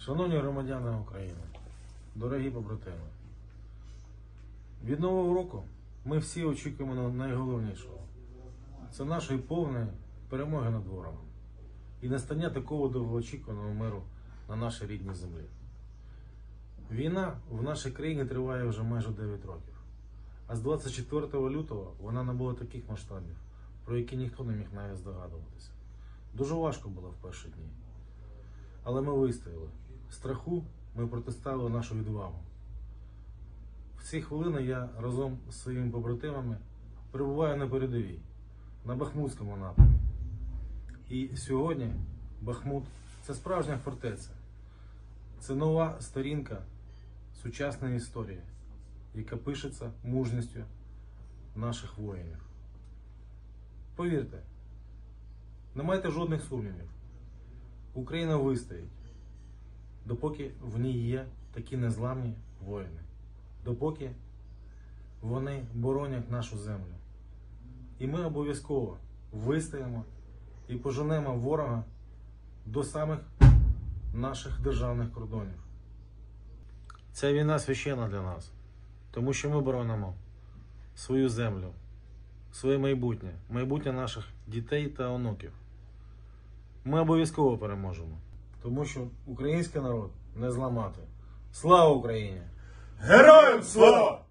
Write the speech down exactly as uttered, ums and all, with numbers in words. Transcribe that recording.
Шановні громадяни України, дорогі побратими, від Нового року ми всі очікуємо на найголовнішого. Це нашої повної перемоги над ворогом і настання такого довгоочікуваного миру на нашій рідній землі. Війна в нашій країні триває вже майже дев'ять років, а з двадцять четвертого лютого вона набула таких масштабів, про які ніхто не міг навіть здогадуватися. Дуже важко було в перші дні, але ми вистояли. Страху ми протиставили нашу відвагу. В ці хвилини я разом з своїми побратимами перебуваю на передовій, на Бахмутському напрямі. І сьогодні Бахмут – це справжня фортеця. Це нова сторінка сучасної історії, яка пишеться мужністю наших воїнів. Повірте, не майте жодних сумнівів. Україна вистоїть, допоки в ній є такі незламні воїни, допоки вони боронять нашу землю. І ми обов'язково вистоїмо і поженемо ворога до самих наших державних кордонів. Ця війна священна для нас, тому що ми боронимо свою землю, своє майбутнє, майбутнє наших дітей та онуків. Ми обов'язково переможемо, тому що український народ не зламати. Слава Україні! Героям слава!